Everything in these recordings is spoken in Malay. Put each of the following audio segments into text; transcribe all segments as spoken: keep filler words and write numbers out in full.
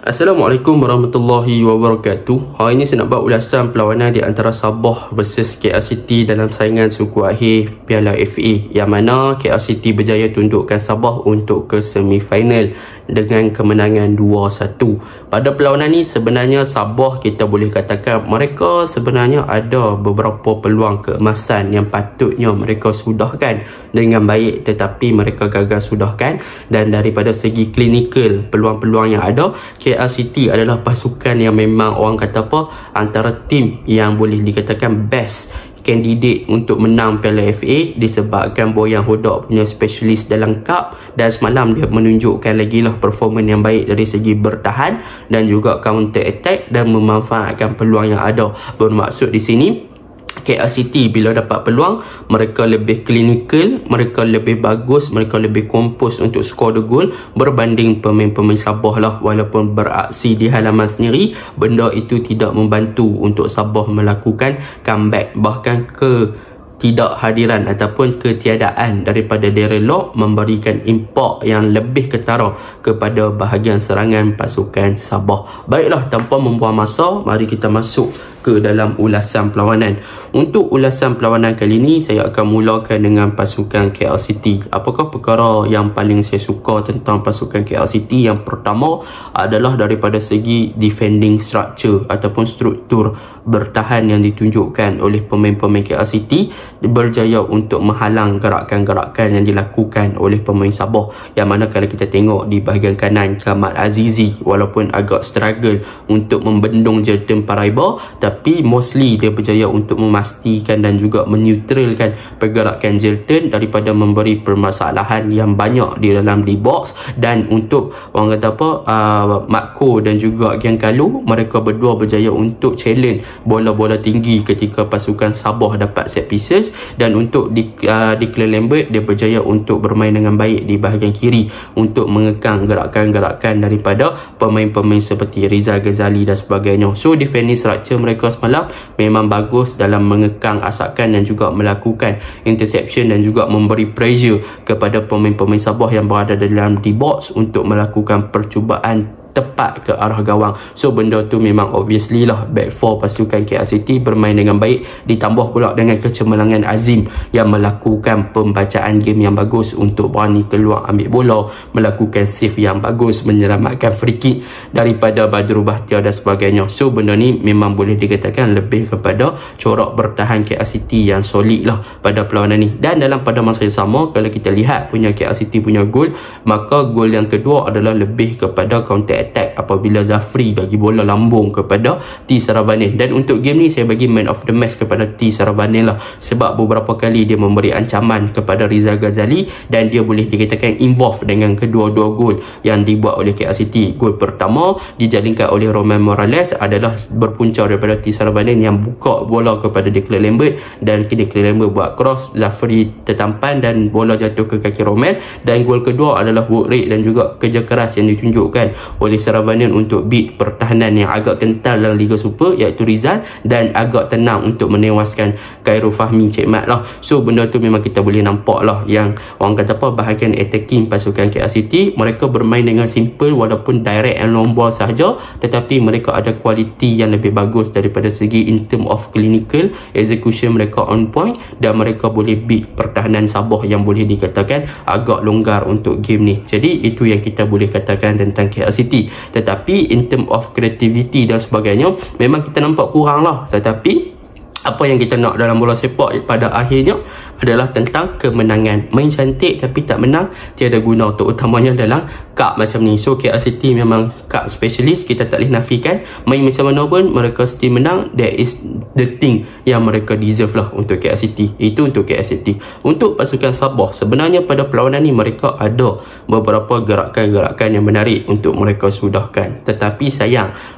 Assalamualaikum warahmatullahi wabarakatuh. Hari ini saya nak buat ulasan perlawanan di antara Sabah versus K L City dalam saingan suku akhir Piala F A, yang mana K L City berjaya tundukkan Sabah untuk ke semifinal dengan kemenangan dua satu. Pada perlawanan ni sebenarnya Sabah kita boleh katakan mereka sebenarnya ada beberapa peluang keemasan yang patutnya mereka sudahkan dengan baik, tetapi mereka gagal sudahkan. Dan daripada segi klinikal peluang-peluang yang ada, K L City adalah pasukan yang memang orang kata apa, antara tim yang boleh dikatakan best kandidat untuk menang Piala F A disebabkan Boyan Hodak punya specialist dalam cup, dan semalam dia menunjukkan lagi lah performance yang baik dari segi bertahan dan juga counter attack dan memanfaatkan peluang yang ada. Bermaksud di sini K L City bila dapat peluang, mereka lebih klinikal, mereka lebih bagus, mereka lebih kompos untuk skor the goal berbanding pemain-pemain Sabah lah. Walaupun beraksi di halaman sendiri, benda itu tidak membantu untuk Sabah melakukan comeback. Bahkan ke tidak hadiran ataupun ketiadaan daripada Darren Lock memberikan impak yang lebih ketara kepada bahagian serangan pasukan Sabah. Baiklah, tanpa membuang masa, mari kita masuk ke dalam ulasan perlawanan. Untuk ulasan perlawanan kali ini, saya akan mulakan dengan pasukan K L City. Apakah perkara yang paling saya suka tentang pasukan K L City? Yang pertama adalah daripada segi defending structure ataupun struktur bertahan yang ditunjukkan oleh pemain-pemain K L City, berjaya untuk menghalang gerakan-gerakan yang dilakukan oleh pemain Sabah. Yang mana kalau kita tengok di bahagian kanan, Kamal Azizi walaupun agak struggle untuk membendung Jelton Paraiba, tapi mostly dia berjaya untuk memastikan dan juga menetralkan pergerakan Jelton daripada memberi permasalahan yang banyak di dalam di box. Dan untuk orang kata apa, uh, Makko dan juga Giancarlo, mereka berdua berjaya untuk challenge bola-bola tinggi ketika pasukan Sabah dapat set pieces. Dan untuk di, uh, di Declan Lambert, dia berjaya untuk bermain dengan baik di bahagian kiri untuk mengekang gerakan-gerakan daripada pemain-pemain seperti Rizal Ghazali dan sebagainya. So defending structure mereka semalam memang bagus dalam mengekang asakan dan juga melakukan interception dan juga memberi pressure kepada pemain-pemain Sabah yang berada dalam di box untuk melakukan percubaan tepat ke arah gawang. So benda tu memang obviously lah back four pasukan K L City bermain dengan baik, ditambah pula dengan kecemerlangan Azim yang melakukan pembacaan game yang bagus untuk berani keluar ambil bola, melakukan save yang bagus, menyelamatkan free kick daripada Badru Bahtiar dan sebagainya. So benda ni memang boleh dikatakan lebih kepada corak bertahan K L City yang solid lah pada perlawanan ni. Dan dalam pada masa yang sama, kalau kita lihat punya K L City punya gol, maka gol yang kedua adalah lebih kepada counter attack apabila Zafri bagi bola lambung kepada T Saravanin. Dan untuk game ni saya bagi man of the match kepada T Saravanin lah, sebab beberapa kali dia memberi ancaman kepada Rizal Ghazali dan dia boleh dikatakan involved dengan kedua-dua gol yang dibuat oleh K L City. Gol pertama dijalinkan oleh Roman Morales adalah berpunca daripada T Saravanin yang buka bola kepada Declan Lambert, dan Declan Lambert buat cross, Zafri tertampan dan bola jatuh ke kaki Roman. Dan gol kedua adalah work rate dan juga kerja keras yang ditunjukkan oleh Saravanin untuk beat pertahanan yang agak kental dalam Liga Super iaitu Rizal, dan agak tenang untuk menewaskan Khairul Fahmi Cik Mat lah. So benda tu memang kita boleh nampak lah yang orang kata apa, bahagian attacking pasukan K L City mereka bermain dengan simple walaupun direct and long ball sahaja, tetapi mereka ada kualiti yang lebih bagus daripada segi in term of clinical execution, mereka on point dan mereka boleh beat pertahanan Sabah yang boleh dikatakan agak longgar untuk game ni. Jadi itu yang kita boleh katakan tentang K L City. Tetapi in term of creativity dan sebagainya memang kita nampak kurang lah. Tetapi apa yang kita nak dalam bola sepak pada akhirnya adalah tentang kemenangan. Main cantik tapi tak menang tiada guna, terutamanya dalam cup macam ni. So K L City memang cup specialist, kita tak boleh nafikan. Main macam mana pun mereka still menang. That is the thing yang mereka deserve lah untuk K L City. Itu untuk K L City. Untuk pasukan Sabah, sebenarnya pada perlawanan ni mereka ada beberapa gerakan-gerakan yang menarik untuk mereka sudahkan, tetapi sayang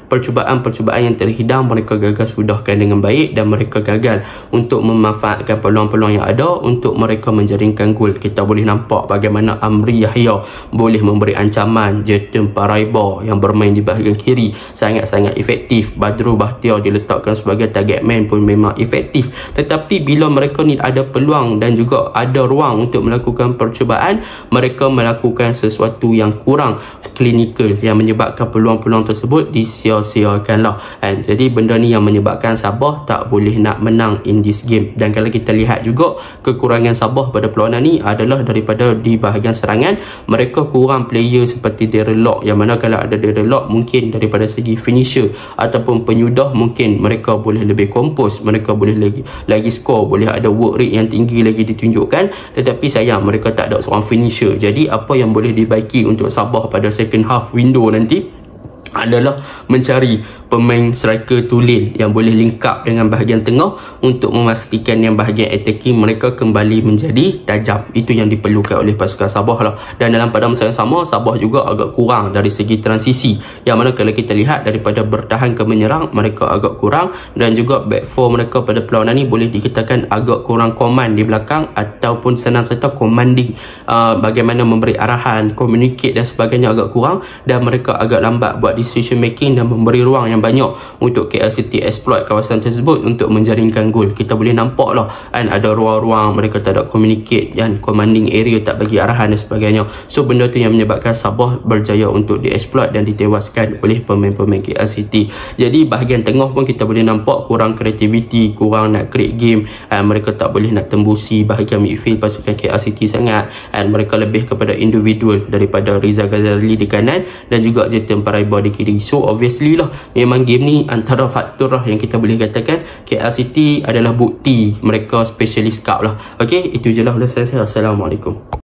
percubaan-percubaan yang terhidang mereka gagal sudahkan dengan baik dan mereka gagal untuk memanfaatkan peluang-peluang yang ada untuk mereka menjaringkan gol. Kita boleh nampak bagaimana Amri Yahya boleh memberi ancaman. Jayden Paraiba yang bermain di bahagian kiri sangat-sangat efektif. Badrul Bahtiar diletakkan sebagai target man pun memang efektif. Tetapi bila mereka ni ada peluang dan juga ada ruang untuk melakukan percubaan, mereka melakukan sesuatu yang kurang klinikal yang menyebabkan peluang-peluang tersebut disia-siakanlah. And jadi benda ni yang menyebabkan Sabah tak boleh nak menang in this game. Dan kalau kita lihat juga kekurangan Sabah pada perlawanan ni adalah daripada di bahagian serangan, mereka kurang player seperti Darren Lock, yang mana kalau ada Darren Lock mungkin daripada segi finisher ataupun penyudah mungkin mereka boleh lebih kompos, mereka boleh lagi lagi skor, boleh ada work rate yang tinggi lagi ditunjukkan. Tetapi sayang mereka tak ada seorang finisher. Jadi apa yang boleh dibaiki untuk Sabah pada second half window nanti adalah mencari pemain striker tulen yang boleh link up dengan bahagian tengah untuk memastikan yang bahagian attacking mereka kembali menjadi tajam. Itu yang diperlukan oleh pasukan Sabah lah. Dan dalam pada masa yang sama, Sabah juga agak kurang dari segi transisi, yang mana kalau kita lihat daripada bertahan ke menyerang mereka agak kurang, dan juga back four mereka pada perlawanan ni boleh dikatakan agak kurang command di belakang ataupun senang serta commanding, uh, bagaimana memberi arahan, communicate dan sebagainya agak kurang, dan mereka agak lambat buat decision making dan memberi ruang yang banyak untuk K L City exploit kawasan tersebut untuk menjaringkan gol. Kita boleh nampak lah kan, ada ruang-ruang mereka tak ada communicate dan commanding area tak bagi arahan dan sebagainya. So benda tu yang menyebabkan Sabah berjaya untuk diexploit dan ditewaskan oleh pemain-pemain K L City. Jadi bahagian tengah pun kita boleh nampak kurang kreativiti, kurang nak create game, and mereka tak boleh nak tembusi bahagian midfield pasukan K L City sangat, and mereka lebih kepada individual daripada Riza Ghazali di kanan dan juga Jayden Paraiba di kiri. So obviously lah memang game ni antara faktor lah yang kita boleh katakan K L City adalah bukti mereka specialist cup lah. Okay, itu je lah dari saya. Assalamualaikum.